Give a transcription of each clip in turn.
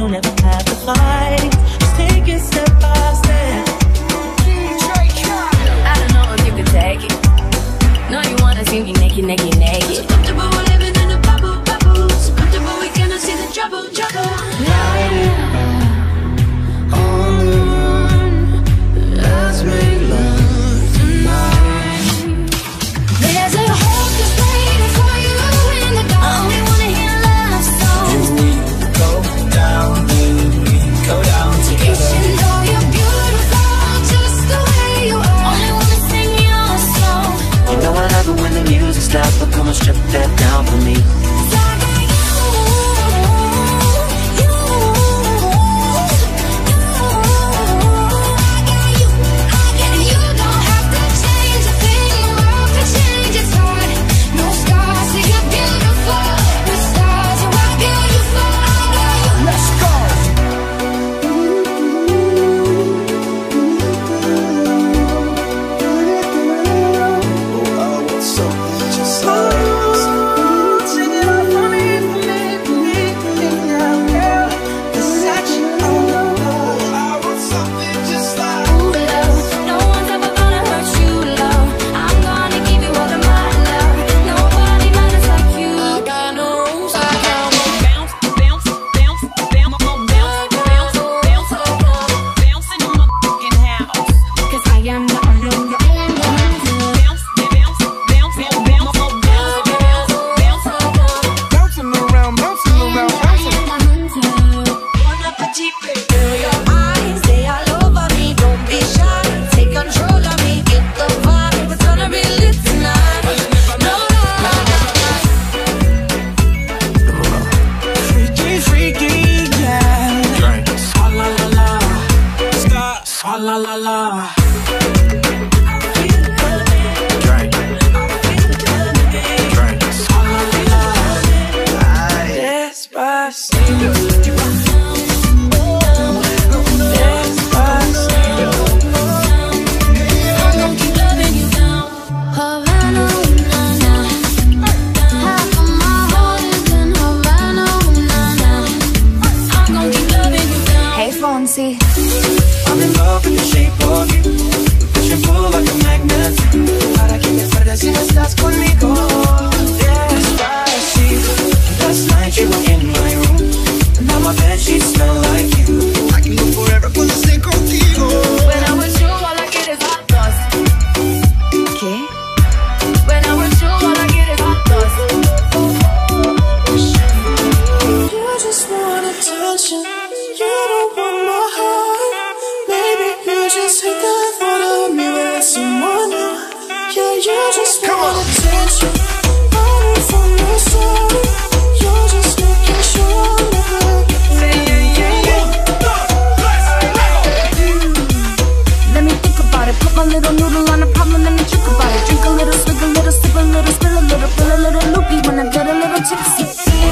don't ever have to fight. Just take it step by step. I don't know if you can take it. No, you wanna see me naked, naked, naked. So comfortable we're living in a bubble, bubble. So comfortable we cannot see the trouble, trouble. On the run, let's make love tonight. There's a hope that's waiting for you in the dark. I only wanna hear love songs. If we go down, then we go down You together. should know you're beautiful just the way you are. Only wanna sing your song. You know I love it when the music stops, but come and strip that down for me. La la la. Drink. Drink. Despacito. Despacito. I'm gonna keep loving you now. Havana, na na. Half of my heart is in Havana, na na. I'm gonna keep loving you now. Hey, Fonzie. I'm in love with the shape of you. Push and pull like a magnet. Para que me pierdas si no estás conmigo. Despacito. Last night you were in my room. Now my bed sheets smell like you. I can go forever cuando esté contigo. When I'm with you, all I get is hot dust. ¿Qué? When I'm with you, all I get is hot dust. You just want attention. You don't want my heart. Maybe you just hate the thought of me with someone new. Yeah, you just want attention. Running from your side. You're just making sure I'm never Say yeah, yeah, yeah. Let me think about it. Put my little noodle on the problem. Let me drink about it. Drink a little, swig a little, sip a little, spill a little, feel a little loopy when I get a little tipsy.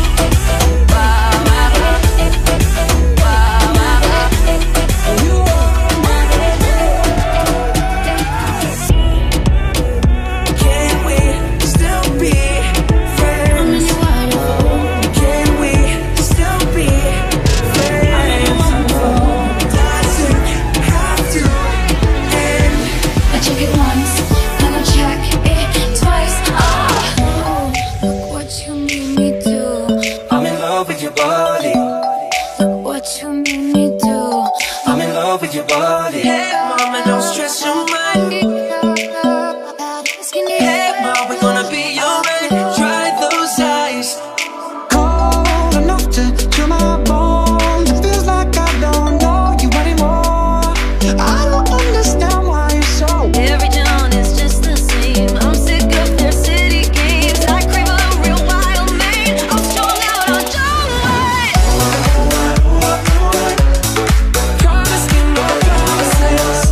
Can we still be friends? Can we still be friends? Doesn't have to end. I check it once, then I check it twice. Oh, look what you made me do. I'm in love with your body. Look what you made me do. I'm in love with your body. Hey mama, don't stress your mind. Hey mama, we're gonna be alright. Dry those eyes. Cold enough to chill my bones. It feels like I don't know you anymore. I don't understand why you're so. Every town is just the same. I'm sick of their city games. I crave a real wild man. I'm strung out on John Wayne. Promise me no promises.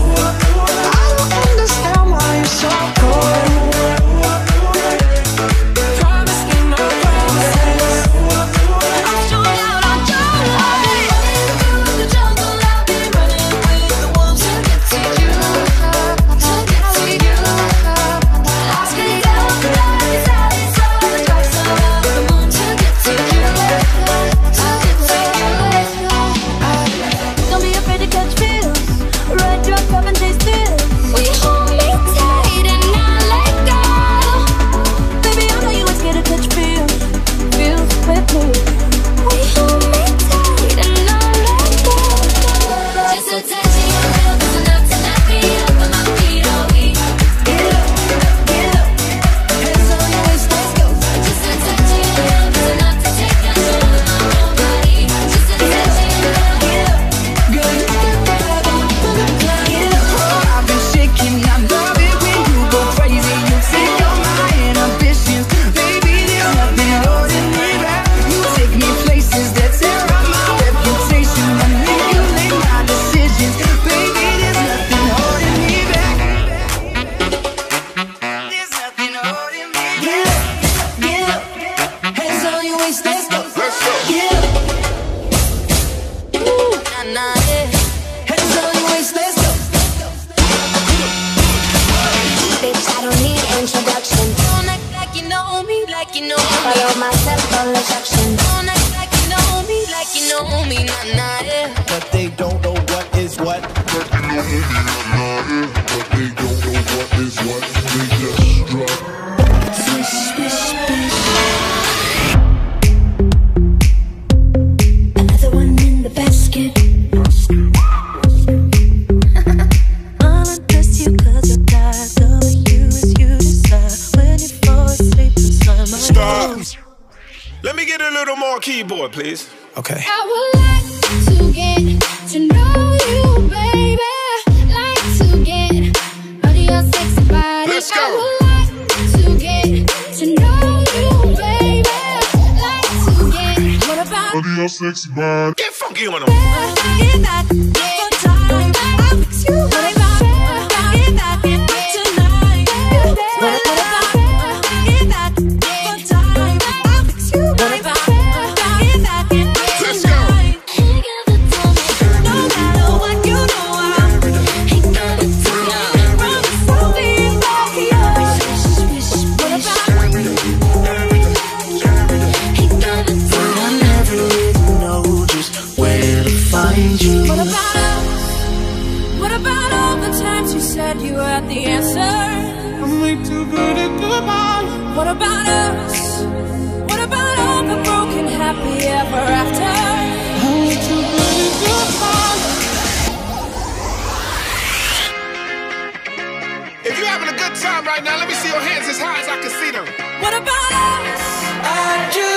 nah, yeah. Hands on your waist, let's go. Bitch, I don't need introduction. Don't act like you know me, like you know me. Follow myself on instructions. Don't act like you know me, like you know me, nah, nah, yeah. But they don't know what is what. But they don't know what is what. They just drop. Swish, swish, swish. Another one in the basket. I'll undress you 'cause you're tired. Knowing you as you decide. When you fall asleep inside my Stop. Let me get a little more keyboard, please. Okay. I would like to get to know you, baby. Like to get under your sexy body. Let's go. I would like to get to know you, baby. Like to get. What about Under your sexy body. Get funky on them. get that for time. I'll fix you right back. Get that for tonight. What about get that for time? I'll fix you right back. Get that for Let's go. tonight. No matter what you know, Ain't gonna tell you. promise I'll be back here. What about Ain't gonna tell you. I never really know just where to find you. What about us? What about all the times you said you had the answer? I'm way too good at goodbye. What about us? What about all the broken happy ever after? I'm way too good at goodbye. If you're having a good time right now, let me see your hands as high as I can see them. What about us? I just